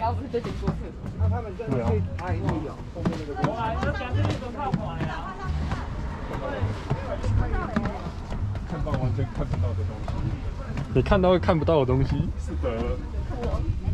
要不是这些故事。 那他们这样可以拍一哦，后面那个。 我来，就讲这一种靠款呀。 看到完全看不到的东西。 你看到会看不到的东西。 是的。